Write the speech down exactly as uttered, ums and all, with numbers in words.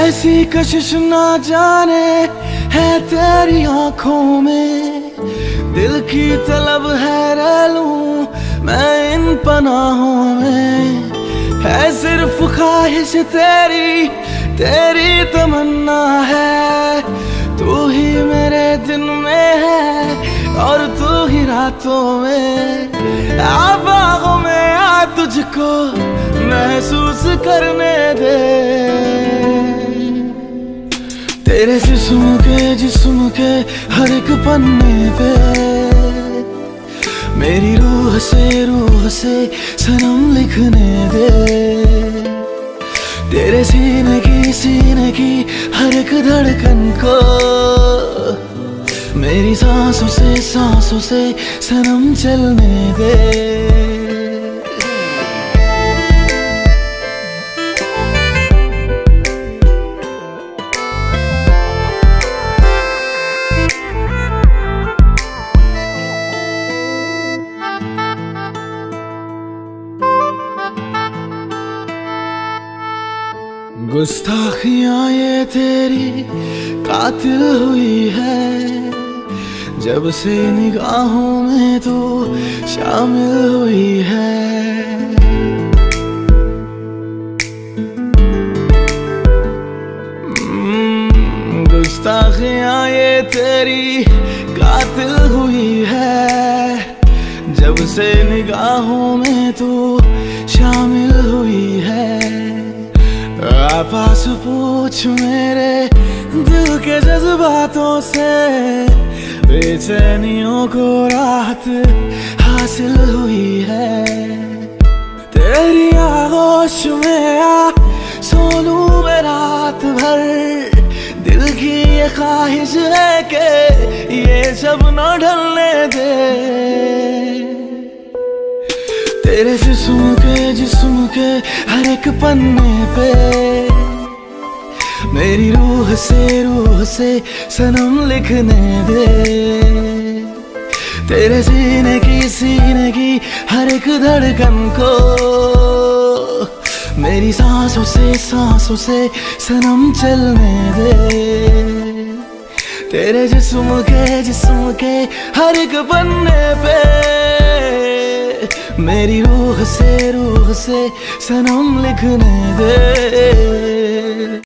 कैसी कशिश ना जाने है तेरी आंखों में, दिल की तलब है रह लूं मैं इन पनाहों में। है सिर्फ ख्वाहिश तेरी, तेरी तमन्ना है, तू ही मेरे दिन में है और तू ही रातों में। आ बागों में आ तुझको महसूस करने दे, तेरे जिस्म के जिस्म के हर एक पन्ने पे मेरी रूह से रूह से सनम लिखने दे। तेरे सीने की सीने की हर एक धड़कन को मेरी सांसों से सांसों से सनम चलने दे। गुस्ताखियां ये तेरी कातिल हुई है, जब से निगाहों में तू शामिल हुई है। गुस्ताखियां ये तेरी कातिल हुई है, जब से निगाहों में तू शामिल हुई है। पास पूछ मेरे दिल के जज्बातों से, बेचैनियों को राहत हासिल हुई है। तेरी आगोश में आ सोनू में रात भर, दिल की ये ख्वाहिश है कि ये सब न ढलने दे। तेरे जिस्म के जिस्म के हर एक पन्ने पे मेरी रूह से रूह से सनम लिखने दे। तेरे सीने की सीने की हर एक धड़कन को मेरी सांसों से सांसों से सनम चलने दे। तेरे जिस्म के जिस्म के हर एक पन्ने पे मेरी रूह से रूह से सनम लिखने दे।